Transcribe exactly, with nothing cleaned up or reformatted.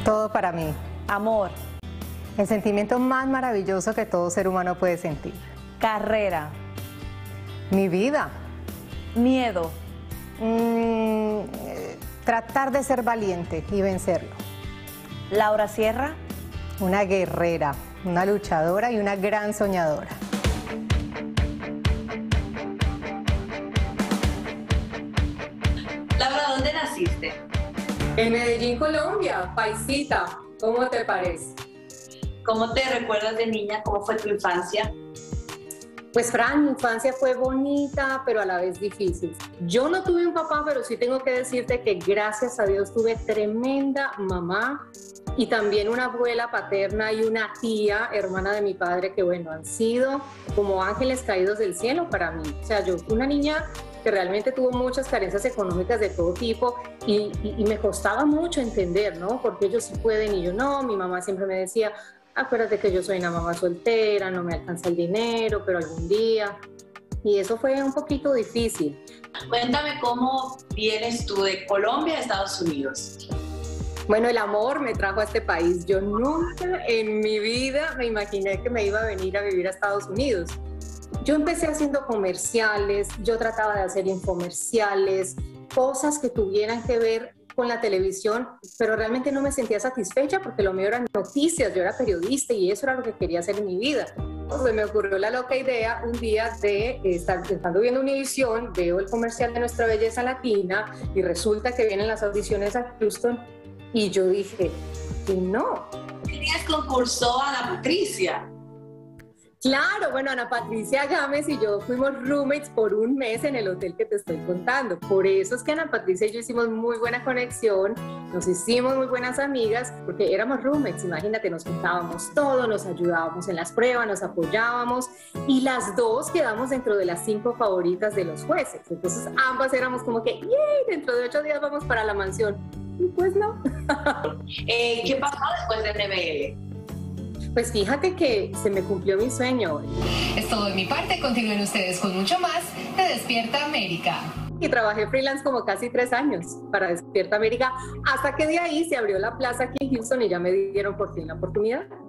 Todo para mí. Amor. El sentimiento más maravilloso que todo ser humano puede sentir. Carrera. Mi vida. Miedo. Mm, eh, tratar de ser valiente y vencerlo. Laura Sierra. Una guerrera, una luchadora y una gran soñadora. Laura, ¿dónde naciste? En Medellín, Colombia, paisita. ¿Cómo te parece? ¿Cómo te recuerdas de niña? ¿Cómo fue tu infancia? Pues Fran, mi infancia fue bonita, pero a la vez difícil. Yo no tuve un papá, pero sí tengo que decirte que gracias a Dios tuve tremenda mamá y también una abuela paterna y una tía, hermana de mi padre, que bueno, han sido como ángeles caídos del cielo para mí. O sea, yo fui una niña que realmente tuvo muchas carencias económicas de todo tipo y, y, y me costaba mucho entender, ¿no? Porque ellos sí pueden y yo no. Mi mamá siempre me decía, acuérdate que yo soy una mamá soltera, no me alcanza el dinero, pero algún día. Y eso fue un poquito difícil. Cuéntame cómo vienes tú de Colombia a Estados Unidos. Bueno, el amor me trajo a este país. Yo nunca en mi vida me imaginé que me iba a venir a vivir a Estados Unidos. Yo empecé haciendo comerciales, yo trataba de hacer infomerciales, cosas que tuvieran que ver con la televisión, pero realmente no me sentía satisfecha porque lo mío eran noticias, yo era periodista y eso era lo que quería hacer en mi vida. Pues me ocurrió la loca idea un día de estar estando viendo Univisión, veo el comercial de Nuestra Belleza Latina y resulta que vienen las audiciones a Houston y yo dije, que no. ¿Tenías concursó a Ana Patricia? Claro, bueno, Ana Patricia Gámez y yo fuimos roommates por un mes en el hotel que te estoy contando. Por eso es que Ana Patricia y yo hicimos muy buena conexión, nos hicimos muy buenas amigas, porque éramos roommates, imagínate, nos contábamos todo, nos ayudábamos en las pruebas, nos apoyábamos y las dos quedamos dentro de las cinco favoritas de los jueces. Entonces ambas éramos como que, ¡yay! Dentro de ocho días vamos para la mansión. Y pues no. eh, ¿Qué pasó después de N B L? Pues fíjate que se me cumplió mi sueño. Es todo de mi parte, continúen ustedes con mucho más de Despierta América. Y trabajé freelance como casi tres años para Despierta América, hasta que de ahí se abrió la plaza aquí en Houston y ya me dieron por fin la oportunidad.